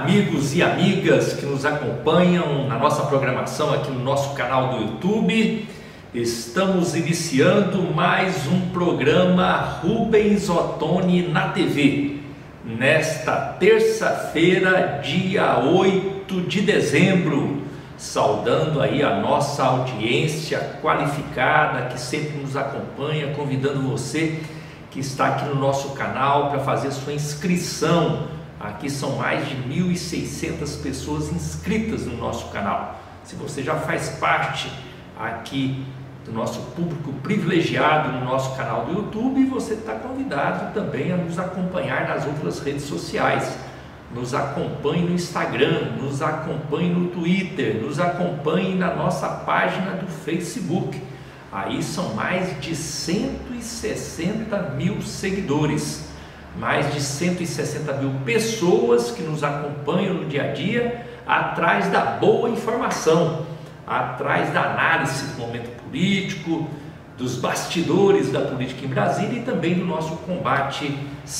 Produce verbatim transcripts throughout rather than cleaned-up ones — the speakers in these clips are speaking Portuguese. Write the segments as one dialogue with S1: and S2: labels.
S1: amigos e amigas que nos acompanham na nossa programação aqui no nosso canal do YouTube. Estamos iniciando mais um programa Rubens Ottoni na T V. Nesta terça-feira, dia oito de dezembro, saudando aí a nossa audiência qualificada que sempre nos acompanha, convidando você que está aqui no nosso canal para fazer sua inscrição. Aqui são mais de mil e seiscentas pessoas inscritas no nosso canal. Se você já faz parte aqui do nosso público privilegiado no nosso canal do YouTube, você está convidado também a nos acompanhar nas outras redes sociais. Nos acompanhe no Instagram, nos acompanhe no Twitter, nos acompanhe na nossa página do Facebook. Aí são mais de cento e sessenta mil seguidores, mais de cento e sessenta mil pessoas que nos acompanham no dia a dia, atrás da boa informação, atrás da análise do momento político, dos bastidores da política em Brasília e também do nosso combate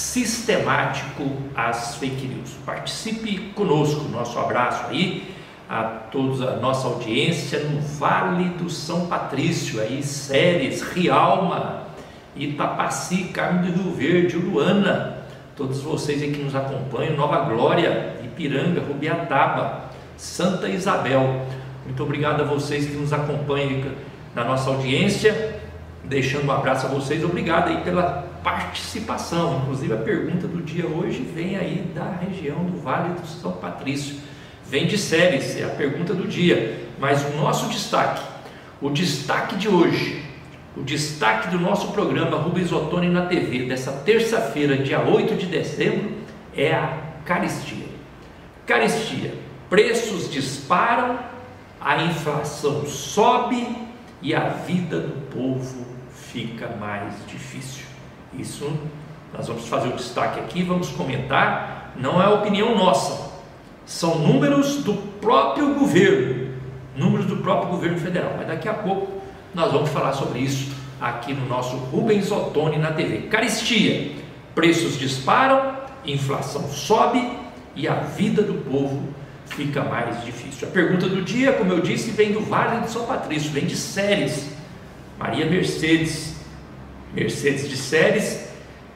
S1: sistemático às fake news. Participe conosco, nosso abraço aí a toda a nossa audiência no Vale do São Patrício, aí Ceres, Rialma, Itapaci, Carmo do Rio Verde, Uruana, todos vocês aí que nos acompanham, Nova Glória, Ipiranga, Rubiataba, Santa Isabel. Muito obrigado a vocês que nos acompanham na nossa audiência, deixando um abraço a vocês, obrigado aí pela participação. Inclusive a pergunta do dia hoje vem aí da região do Vale do São Patrício, vem de Ceres, é a pergunta do dia. Mas o nosso destaque, o destaque de hoje, o destaque do nosso programa Rubens Ottoni na T V, dessa terça-feira, dia oito de dezembro, é a caristia. Caristia, preços disparam, a inflação sobe e a vida do povo fica mais difícil. Isso nós vamos fazer o destaque aqui, vamos comentar, não é opinião nossa, são números do próprio governo, números do próprio governo federal, mas daqui a pouco nós vamos falar sobre isso aqui no nosso Rubens Ottoni na T V. Caristia, preços disparam, inflação sobe e a vida do povo fica mais difícil. A pergunta do dia, como eu disse, vem do Vale do São Patrício, vem de Ceres, Maria Mercedes, Mercedes de Ceres,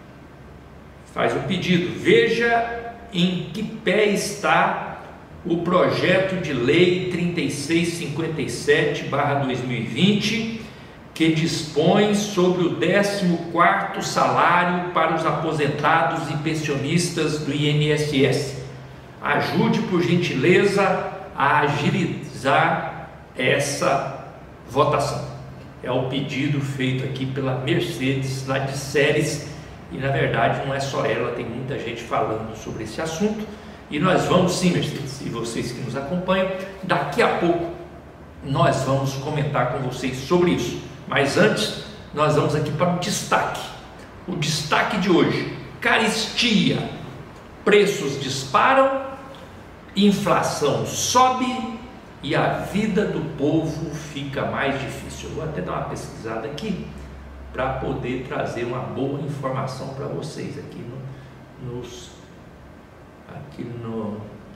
S1: faz o pedido: veja em que pé está o projeto de lei trinta e seis cinquenta e sete barra dois mil e vinte, que dispõe sobre o décimo quarto salário para os aposentados e pensionistas do I N S S. Ajude, por gentileza, a agilizar essa votação. É o pedido feito aqui pela Mercedes, lá de Ceres, e na verdade não é só ela, tem muita gente falando sobre esse assunto, e nós vamos sim, Mercedes, e vocês que nos acompanham, daqui a pouco nós vamos comentar com vocês sobre isso. Mas antes, nós vamos aqui para o destaque, o destaque de hoje: caristia, preços disparam, inflação sobe e a vida do povo fica mais difícil. Eu vou até dar uma pesquisada aqui para poder trazer uma boa informação para vocês aqui no, nos, aqui no,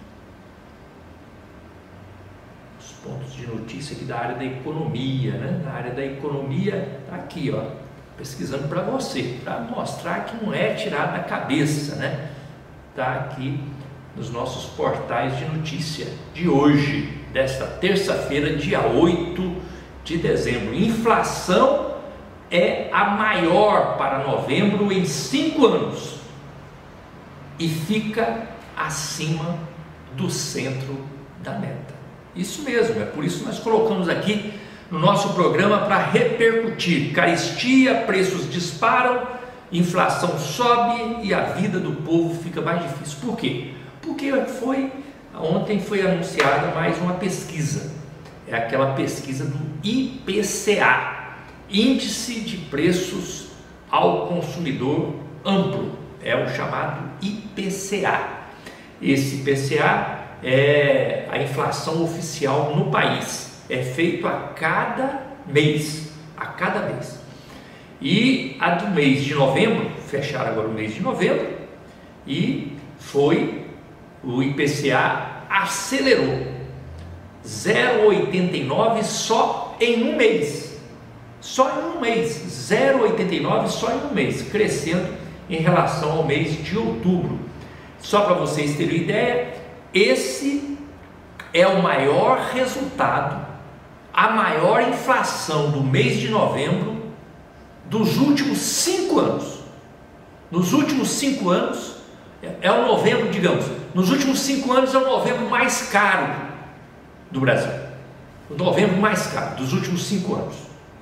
S1: nos pontos de notícia aqui da área da economia, né? Na área da economia, tá aqui, ó, pesquisando para você, para mostrar que não é tirado da cabeça, né? Tá aqui nos nossos portais de notícia de hoje, desta terça-feira, dia oito de dezembro. Inflação é a maior para novembro em cinco anos e fica acima do centro da meta. Isso mesmo, é por isso que nós colocamos aqui no nosso programa para repercutir. Caristia, preços disparam, inflação sobe e a vida do povo fica mais difícil. Por quê? Porque foi, ontem foi anunciada mais uma pesquisa, é aquela pesquisa do I P C A, Índice de Preços ao Consumidor Amplo, é o chamado I P C A. Esse I P C A é a inflação oficial no país, é feito a cada mês, a cada mês. E a do mês de novembro, fecharam agora o mês de novembro, e foi o I P C A acelerou, zero vírgula oitenta e nove só em um mês, só em um mês, zero vírgula oitenta e nove só em um mês, crescendo em relação ao mês de outubro. Só para vocês terem ideia, esse é o maior resultado, a maior inflação do mês de novembro dos últimos cinco anos. Nos últimos cinco anos, é o novembro, digamos, nos últimos cinco anos é o novembro mais caro do Brasil. O novembro mais caro dos últimos cinco anos.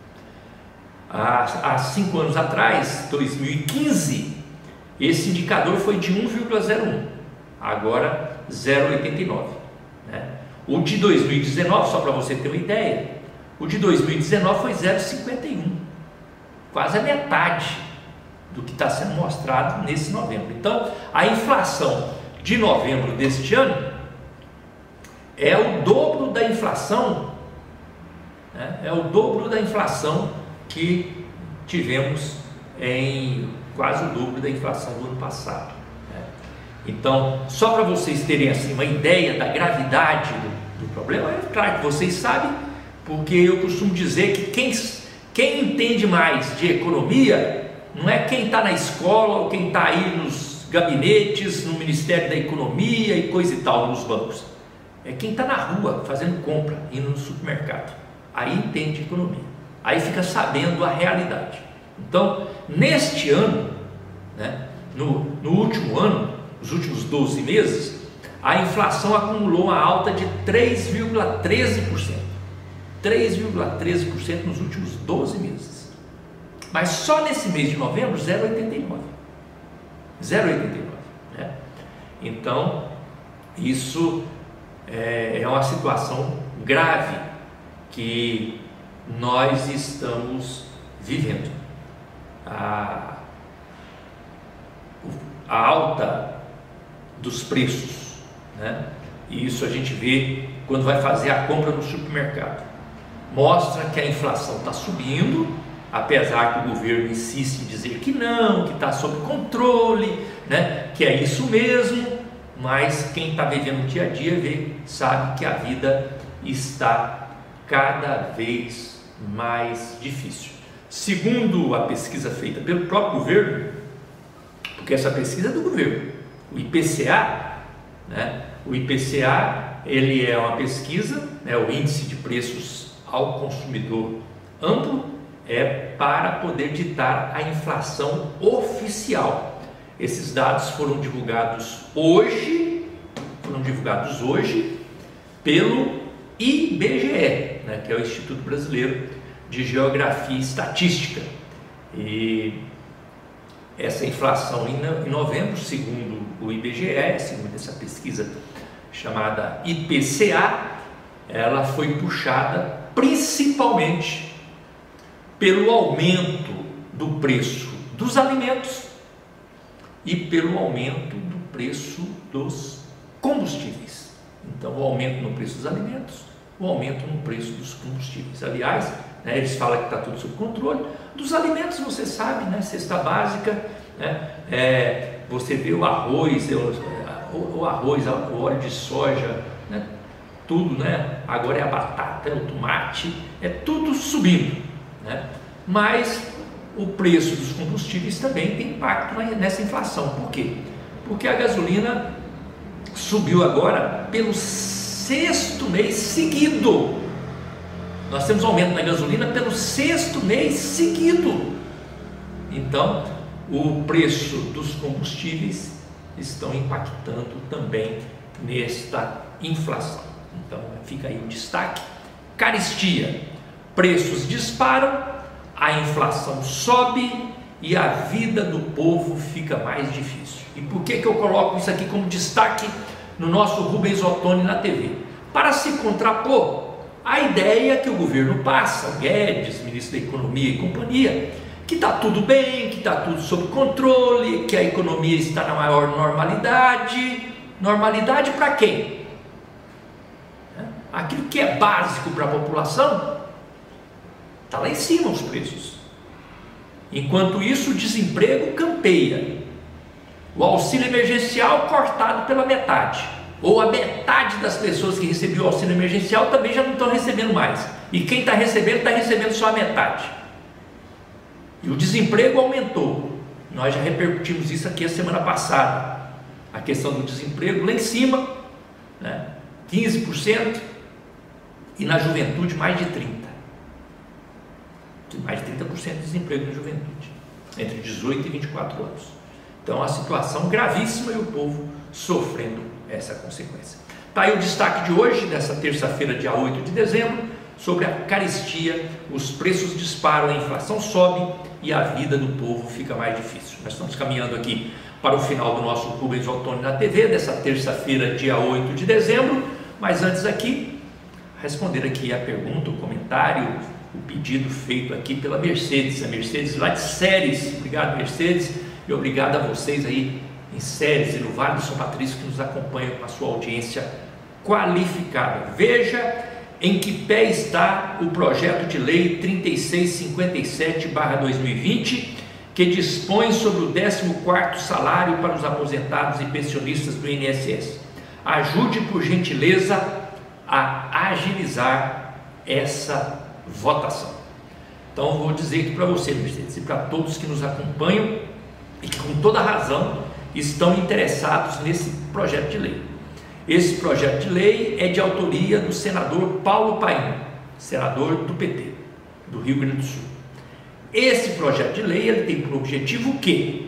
S1: Há, há cinco anos atrás, dois mil e quinze, esse indicador foi de um vírgula zero um, agora zero vírgula oitenta e nove. Né? O de dois mil e dezenove, só para você ter uma ideia, o de dois mil e dezenove foi zero vírgula cinquenta e um, quase a metade do que está sendo mostrado nesse novembro. Então, a inflação de novembro deste ano é o dobro da inflação, né? é o dobro da inflação que tivemos em quase o dobro da inflação do ano passado. Né? Então, só para vocês terem assim uma ideia da gravidade do, do problema, é claro que vocês sabem, porque eu costumo dizer que quem, quem entende mais de economia não é quem está na escola ou quem está aí nos gabinetes, no Ministério da Economia e coisa e tal, nos bancos. É quem está na rua fazendo compra, indo no supermercado. Aí entende economia, aí fica sabendo a realidade. Então, neste ano, né, no, no último ano, nos últimos doze meses, a inflação acumulou uma alta de três vírgula treze por cento. três vírgula treze por cento nos últimos doze meses. Mas só nesse mês de novembro, zero vírgula oitenta e nove. zero vírgula oitenta e nove. Né? Então, isso é, é uma situação grave que nós estamos vivendo. A, a alta dos preços, né? E isso a gente vê quando vai fazer a compra no supermercado. Mostra que a inflação está subindo, apesar que o governo insiste em dizer que não, que está sob controle, né? Que é isso mesmo, mas quem está vivendo o dia a dia vê, sabe que a vida está cada vez mais difícil. Segundo a pesquisa feita pelo próprio governo, porque essa pesquisa é do governo, o I P C A, né? O I P C A, ele é uma pesquisa, né? O índice de preços ao consumidor amplo, é para poder ditar a inflação oficial. Esses dados foram divulgados hoje, foram divulgados hoje pelo I B G E, né? Que é o Instituto Brasileiro de Geografia e Estatística. E essa inflação em novembro, segundo o I B G E, segundo essa pesquisa chamada I P C A, ela foi puxada principalmente pelo aumento do preço dos alimentos e pelo aumento do preço dos combustíveis. Então, o aumento no preço dos alimentos, o aumento no preço dos combustíveis. Aliás, né, eles falam que está tudo sob controle. Dos alimentos, você sabe, né, cesta básica, né, é, você vê o arroz, o, o arroz, o óleo de soja, né, tudo, né, agora é a batata, é o tomate, é tudo subindo, né, mas o preço dos combustíveis também tem impacto nessa inflação. Por quê? Porque a gasolina subiu agora pelo sexto mês seguido. Nós temos aumento na gasolina pelo sexto mês seguido. Então, o preço dos combustíveis estão impactando também nesta inflação. Então, fica aí o destaque. Carestia, preços disparam, a inflação sobe e a vida do povo fica mais difícil. E por que que eu coloco isso aqui como destaque no nosso Rubens Ottoni na T V? Para se contrapor a ideia que o governo passa, o Guedes, ministro da Economia e companhia, que está tudo bem, que está tudo sob controle, que a economia está na maior normalidade. Normalidade para quem? Aquilo que é básico para a população está lá em cima os preços. Enquanto isso, o desemprego campeia. O auxílio emergencial cortado pela metade, ou a metade das pessoas que recebiam o auxílio emergencial também já não estão recebendo mais, e quem está recebendo, está recebendo só a metade. E o desemprego aumentou. Nós já repercutimos isso aqui a semana passada, a questão do desemprego lá em cima, né? quinze por cento, e na juventude mais de trinta por cento, mais de trinta por cento de desemprego na juventude, entre dezoito e vinte e quatro anos. Então, a situação gravíssima e o povo sofrendo essa consequência. Está aí o destaque de hoje, nessa terça-feira, dia oito de dezembro, sobre a carestia. Os preços disparam, a inflação sobe e a vida do povo fica mais difícil. Nós estamos caminhando aqui para o final do nosso Rubens Ottoni na T V, dessa terça-feira, dia oito de dezembro, mas antes aqui, responder aqui a pergunta, o comentário, o pedido feito aqui pela Mercedes, a Mercedes lá de Séries. Obrigado, Mercedes, e obrigado a vocês aí em Séries e no Vale do São Patrício que nos acompanham com a sua audiência qualificada. Veja em que pé está o projeto de lei trinta e seis cinquenta e sete barra dois mil e vinte, que dispõe sobre o décimo quarto salário para os aposentados e pensionistas do I N S S. Ajude, por gentileza, a agilizar essa votação. Então, vou dizer aqui para você, Mercedes, e para todos que nos acompanham e que com toda razão estão interessados nesse projeto de lei. Esse projeto de lei é de autoria do senador Paulo Paim, senador do P T, do Rio Grande do Sul. Esse projeto de lei ele tem por objetivo o quê?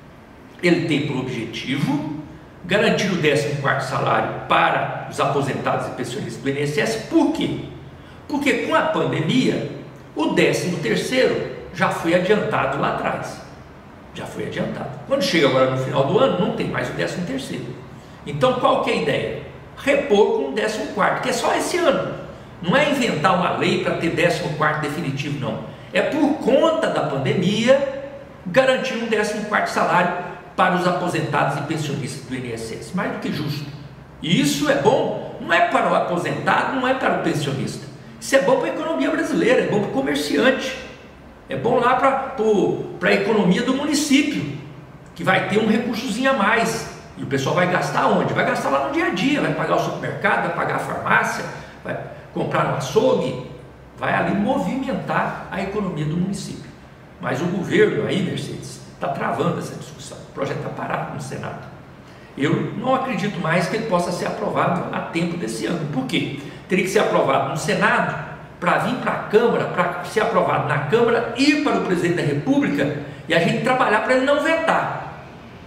S1: Ele tem por objetivo garantir o décimo quarto salário para os aposentados e pensionistas do I N S S. Por quê? Porque com a pandemia, o décimo terceiro já foi adiantado lá atrás. Já foi adiantado. Quando chega agora no final do ano, não tem mais o décimo terceiro. Então, qual que é a ideia? Repor com o décimo quarto, que é só esse ano. Não é inventar uma lei para ter décimo quarto definitivo, não. É por conta da pandemia, garantir um décimo quarto salário para os aposentados e pensionistas do I N S S. Mais do que justo. E isso é bom, não é para o aposentado, não é para o pensionista. Isso é bom para a economia brasileira, é bom para o comerciante. É bom lá para a economia do município, que vai ter um recursozinho a mais. E o pessoal vai gastar onde? Vai gastar lá no dia a dia, vai pagar o supermercado, vai pagar a farmácia, vai comprar no açougue, vai ali movimentar a economia do município. Mas o governo aí, Mercedes, está travando essa discussão. O projeto está parado no Senado. Eu não acredito mais que ele possa ser aprovado a tempo desse ano. Por quê? Teria que ser aprovado no Senado, para vir para a Câmara, para ser aprovado na Câmara, ir para o Presidente da República e a gente trabalhar para ele não vetar.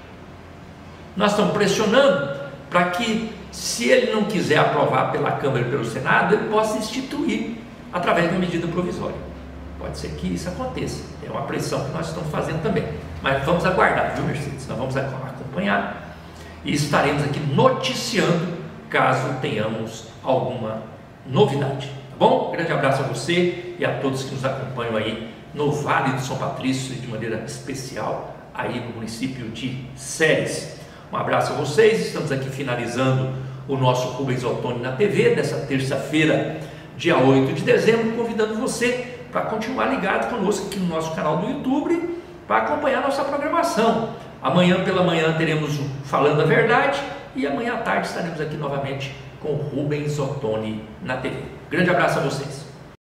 S1: Nós estamos pressionando para que, se ele não quiser aprovar pela Câmara e pelo Senado, ele possa instituir através de uma medida provisória. Pode ser que isso aconteça, é uma pressão que nós estamos fazendo também. Mas vamos aguardar, viu, Mercedes? Nós vamos acompanhar e estaremos aqui noticiando caso tenhamos alguma novidade. Bom, grande abraço a você e a todos que nos acompanham aí no Vale do São Patrício e de maneira especial aí no município de Séries. Um abraço a vocês, estamos aqui finalizando o nosso Rubens Ottoni na T V dessa terça-feira, dia oito de dezembro, convidando você para continuar ligado conosco aqui no nosso canal do YouTube para acompanhar nossa programação. Amanhã pela manhã teremos o Falando a Verdade e amanhã à tarde estaremos aqui novamente com Rubens Ottoni na T V. Grande abraço a vocês.